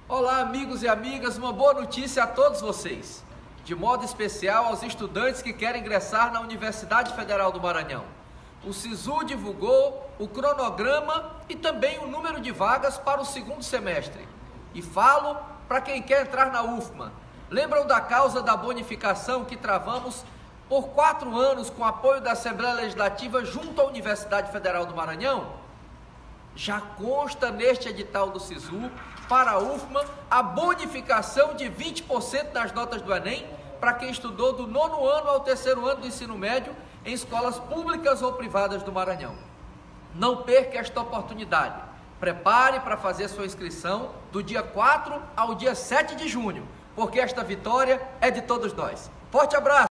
Olá, amigos e amigas, uma boa notícia a todos vocês, de modo especial aos estudantes que querem ingressar na Universidade Federal do Maranhão. O SISU divulgou o cronograma e também o número de vagas para o segundo semestre. E falo para quem quer entrar na UFMA. Lembram da causa da bonificação que travamos por 4 anos com apoio da Assembleia Legislativa junto à Universidade Federal do Maranhão? Já consta neste edital do SISU para a UFMA a bonificação de 20% nas notas do Enem para quem estudou do 9º ano ao 3º ano do ensino médio em escolas públicas ou privadas do Maranhão. Não perca esta oportunidade. Prepare para fazer sua inscrição do dia 4 ao dia 7 de junho, porque esta vitória é de todos nós. Forte abraço!